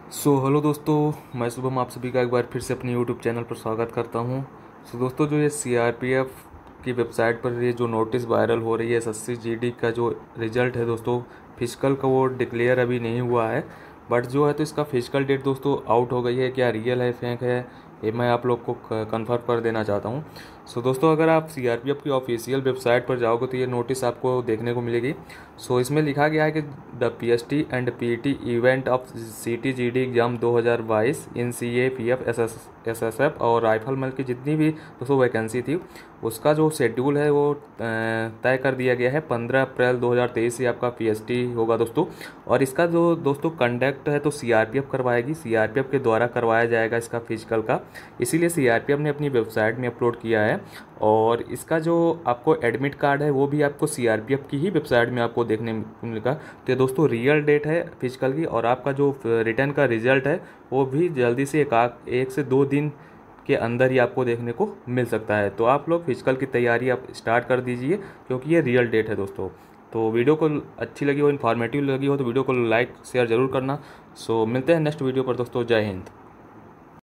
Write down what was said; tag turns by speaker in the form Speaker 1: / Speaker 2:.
Speaker 1: Hello दोस्तों, मैं शुभम आप सभी का एक बार फिर से अपने यूट्यूब चैनल पर स्वागत करता हूं। दोस्तों, जो ये सीआरपीएफ की वेबसाइट पर ये जो नोटिस वायरल हो रही है एसएससी जीडी का जो रिजल्ट है दोस्तों, फिजिकल का वो डिक्लेयर अभी नहीं हुआ है। बट जो है तो इसका फिजिकल डेट दोस्तों आउट हो गई है। क्या रियल है फेक है ये मैं आप लोग को कंफर्म कर देना चाहता हूँ। दोस्तों, अगर आप सीआरपीएफ की ऑफिशियल वेबसाइट पर जाओगे तो ये नोटिस आपको देखने को मिलेगी। इसमें लिखा गया है कि the PST and PT event of CTGD exam 2022 in CAPF SSF और राइफलमैन की जितनी भी दोस्तों वैकेंसी थी उसका जो शेड्यूल है वो तय कर दिया गया है। 15 अप्रैल 2023 से आपका पीएसटी होगा दोस्तों। और इसका जो दोस्तों कंडक्ट है तो सीआरपीएफ करवाएगी, सीआरपीएफ के द्वारा करवाया जाएगा इसका फिजिकल का। इसीलिए सीआरपीएफ ने अपनी वेबसाइट में अपलोड किया है। और इसका जो आपको एडमिट कार्ड है वो भी आपको सीआरपीएफ की ही वेबसाइट में आपको देखने को मिलेगा। तो ये दोस्तों रियल डेट है फिजिकल की। और आपका जो रिटर्न का रिजल्ट है वो भी जल्दी से एक से दो दिन के अंदर ही आपको देखने को मिल सकता है। तो आप लोग फिजिकल की तैयारी आप स्टार्ट कर दीजिए क्योंकि ये रियल डेट है दोस्तों। तो वीडियो को अच्छी लगी हो, इन्फॉर्मेटिव लगी हो तो वीडियो को लाइक शेयर ज़रूर करना। मिलते हैं नेक्स्ट वीडियो पर दोस्तों। जय हिंद।